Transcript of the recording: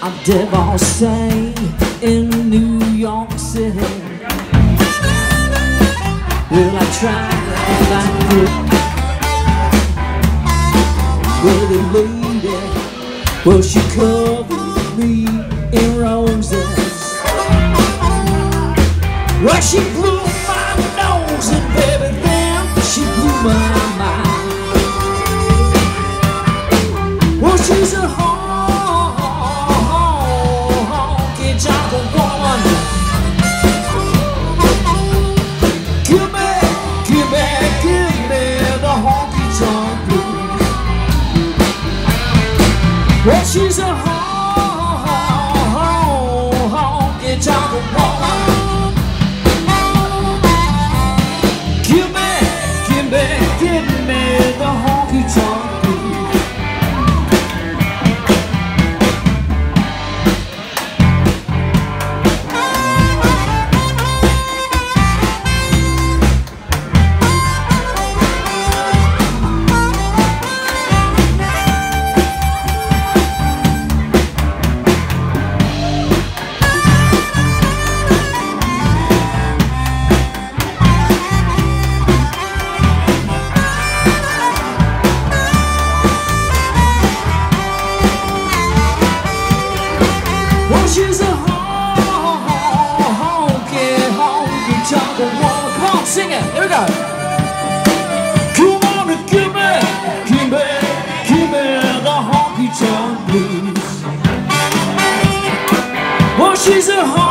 I'm Devine in New York City. Well, I tried like it. Well, the lady, well, she covered me in roses. Well, she blew my nose and baby, then she blew my mind. Well, she's a honky-tonk woman. Give me the honky-tonk blues. Well, she's a honky-tonk woman. Give me the honky-tonk blues. She's a honky-tonk woman. Come on, sing it. Here we go. Come on and give me the honky-tonk blues. Well, she's a